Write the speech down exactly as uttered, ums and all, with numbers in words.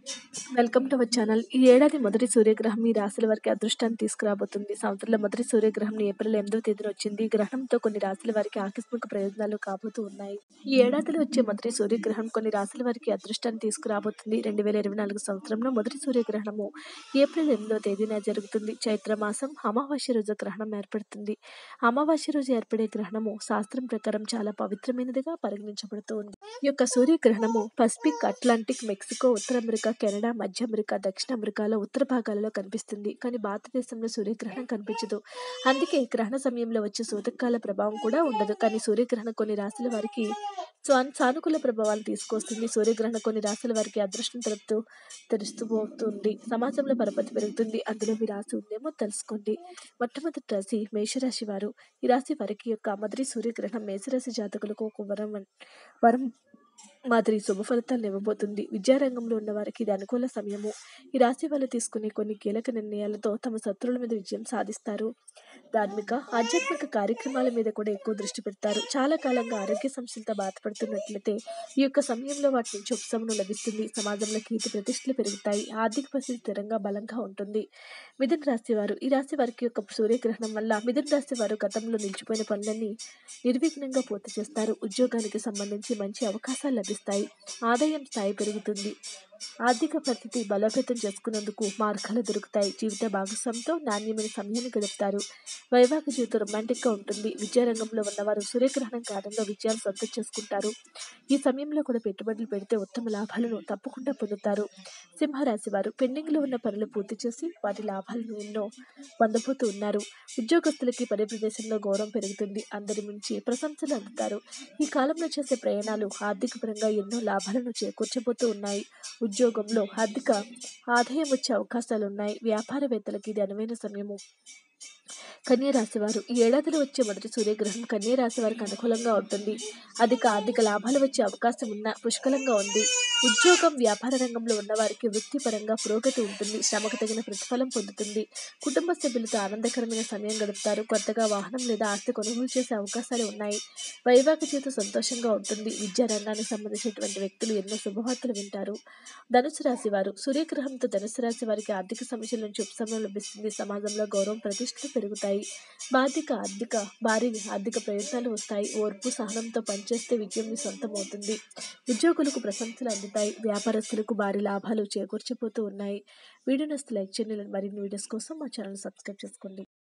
Welcome to our channel. ఈ ఏడాది మొదటి సూర్యగ్రహం మీ రాశుల వారికి అదృష్టాన్ని తీసుకురాబోతుంది. సంవత్సరంలో మొదటి సూర్యగ్రహం ఏప్రిల్ ఎనిమిదవ తేదీన వచ్చింది. ఈ గ్రహణంతో కొన్ని రాశుల వారికి ఆకస్మిక ప్రయోజనాలు కాబోతూ ఉన్నాయి. ఈ ఏడాదిలో వచ్చే మొదటి సూర్యగ్రహం కొన్ని రాశుల వారికి అదృష్టాన్ని తీసుకురాబోతుంది. రెండు వేల ఇరవై నాలుగు సంవత్సరంలో మొదటి సూర్యగ్రహణము ఏప్రిల్ ఎనిమిదవ తేదీన జరుగుతుంది. చైత్ర మాసం అమావాస్య రోజు గ్రహణం ఏర్పడుతుంది. అమావాస్య రోజు ఏర్పడే గ్రహణము శాస్త్రం ప్రకారం చాలా పవిత్రమైనదిగా పరిగణించబడుతూ ఉంది. ఈ యొక్క సూర్యగ్రహణము పసిఫిక్, అట్లాంటిక్, మెక్సికో, ఉత్తర అమెరికా, కెనడా, మధ్య అమెరికా, దక్షిణ అమెరికాలో ఉత్తర భాగాలలో కనిపిస్తుంది. కానీ భారతదేశంలో సూర్యగ్రహణం కనిపించదు. అందుకే గ్రహణ సమయంలో వచ్చే సూతకాల ప్రభావం కూడా ఉండదు. కానీ సూర్యగ్రహణం కొన్ని రాశుల వారికి స్వాన్ సానుకూల ప్రభావాలు తీసుకొస్తుంది. సూర్యగ్రహణం కొన్ని రాశుల వారికి అదృష్టం తలుపుతూ తెరుస్తూ పోతుంది. సమాజంలో పరపతి పెరుగుతుంది. అందులో మీ రాశి ఉందేమో తెలుసుకోండి. మొట్టమొదటి రాశి మేషరాశి వారు. ఈ రాశి వారికి యొక్క మొదటి సూర్యగ్రహణం మేషరాశి జాతకులకు ఒక వరం వరం మాదిరి శుభ ఫలితాలను ఇవ్వబోతుంది. విద్యారంగంలో ఉన్న వారికి ఇది అనుకూల సమయము. ఈ రాశి వాళ్ళు తీసుకునే కొన్ని కీలక నిర్ణయాలతో తమ శత్రువుల మీద విజయం సాధిస్తారు. ధార్మిక, ఆధ్యాత్మిక కార్యక్రమాల మీద కూడా ఎక్కువ దృష్టి పెడతారు. చాలా కాలంగా ఆరోగ్య సమస్యలతో బాధపడుతున్నట్లయితే ఈ యొక్క సమయంలో వాటి నుంచి ఉపశమనం లభిస్తుంది. సమాజంలో కీర్తి ప్రతిష్టలు పెరుగుతాయి. ఆర్థిక పరిస్థితి స్థిరంగా బలంగా ఉంటుంది. మిథున రాశి వారు. ఈ రాశి వారికి యొక్క సూర్యగ్రహణం వల్ల మిథున రాశి వారు గతంలో నిలిచిపోయిన పనులన్నీ నిర్విఘ్నంగా పూర్తి చేస్తారు. ఉద్యోగానికి సంబంధించి మంచి అవకాశాలు లభిస్తాయి. ఆదాయం స్థాయి పెరుగుతుంది. ఆర్థిక పరిస్థితి బలోపేతం చేసుకునేందుకు మార్గాలు దొరుకుతాయి. జీవిత భాగస్వామితో నాణ్యమైన సమయాన్ని గడుపుతారు. వైవాహిక జీవితం రొమాంటిక్గా ఉంటుంది. విద్యారంగంలో ఉన్నవారు సూర్యగ్రహణం కారణంగా విజయాలు సొంతం చేసుకుంటారు. ఈ సమయంలో కూడా పెట్టుబడులు పెడితే ఉత్తమ లాభాలను తప్పకుండా పొందుతారు. సింహరాశి వారు పెండింగ్లో ఉన్న పనులు పూర్తి చేసి వాటి లాభాలను ఎన్నో పొందబోతూ ఉన్నారు. ఉద్యోగస్తులకి పని ప్రదేశంలో గౌరవం పెరుగుతుంది. అందరి మించి ప్రశంసలు అందుతారు. ఈ కాలంలో చేసే ప్రయాణాలు ఆర్థిక పరంగా ఎన్నో లాభాలను చేకూర్చబోతూ ఉన్నాయి. ఉద్యోగంలో అధిక ఆదాయం వచ్చే అవకాశాలు ఉన్నాయి. వ్యాపారవేత్తలకి ఇది అనువైన సమయము. కన్యా రాశి వారు. ఈ ఏడాదిలో వచ్చే మొదటి సూర్యగ్రహం కన్యా రాశి వారికి అనుకూలంగా ఉంటుంది. అధిక ఆర్థిక లాభాలు వచ్చే అవకాశం ఉన్న పుష్కలంగా ఉంది. ఉద్యోగం, వ్యాపార రంగంలో ఉన్నవారికి వృత్తిపరంగా పురోగతి ఉంటుంది. శ్రమకు తగిన ప్రతిఫలం పొందుతుంది. కుటుంబ సభ్యులతో ఆనందకరమైన సమయం గడుపుతారు. కొత్తగా వాహనం లేదా ఆస్తి కొనుగోలు చేసే అవకాశాలు ఉన్నాయి. వైవాహిక జీవితం సంతోషంగా ఉంటుంది. విద్యా రంగానికి సంబంధించినటువంటి వ్యక్తులు ఎన్నో శుభవార్తలు వింటారు. ధనుసు రాశి వారు. సూర్యగ్రహంతో ధనుసు రాశి వారికి ఆర్థిక సమస్యల నుంచి ఉపశమనం లభిస్తుంది. సమాజంలో గౌరవం ప్రతిష్టలు పెరుగుతాయి. బాధిక ఆర్థిక భారీ ఆర్థిక ప్రయత్నాలు వస్తాయి. ఓర్పు, సహనంతో పనిచేస్తే విజయం మీ సొంతమవుతుంది. ఉద్యోగులకు ప్రశంసలు అందుతాయి. వ్యాపారస్తులకు భారీ లాభాలు చేకూర్చబోతూ ఉన్నాయి. వీడియో నచ్చితే లైక్ చేయండి. మరిన్ని వీడియోస్ కోసం మా ఛానల్ సబ్స్క్రైబ్ చేసుకోండి.